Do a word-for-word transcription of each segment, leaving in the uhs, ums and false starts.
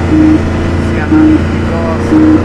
Sena gas.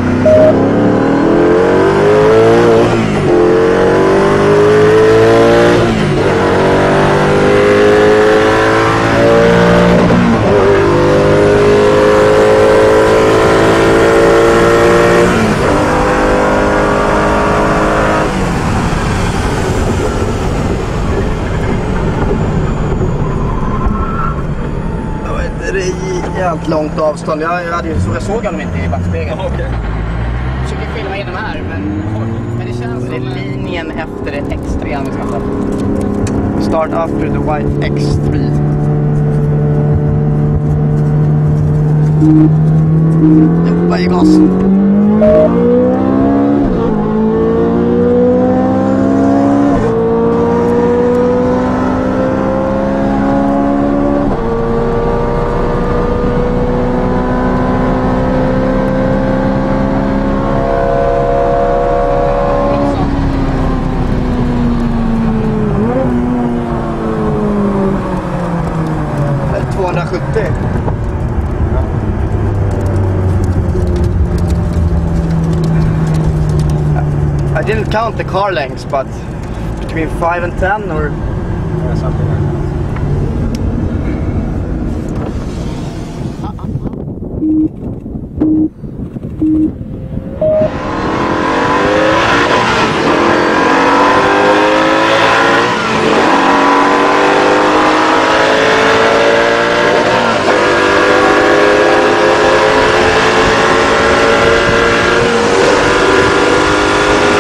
Det är jävligt långt avstånd. Jag, jag, hade ju, jag såg honom inte i backspegeln. Okej. Okay. Jag försöker filma genom här, men, men det känns som... Det är linjen efter det X tre vi ska ta. Start after the white X tre. Jobba i gas. tvåhundrasjuttio. I didn't count the car lengths, but between five and ten or Yeah, something like that.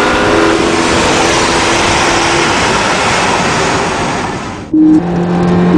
Mm-hmm.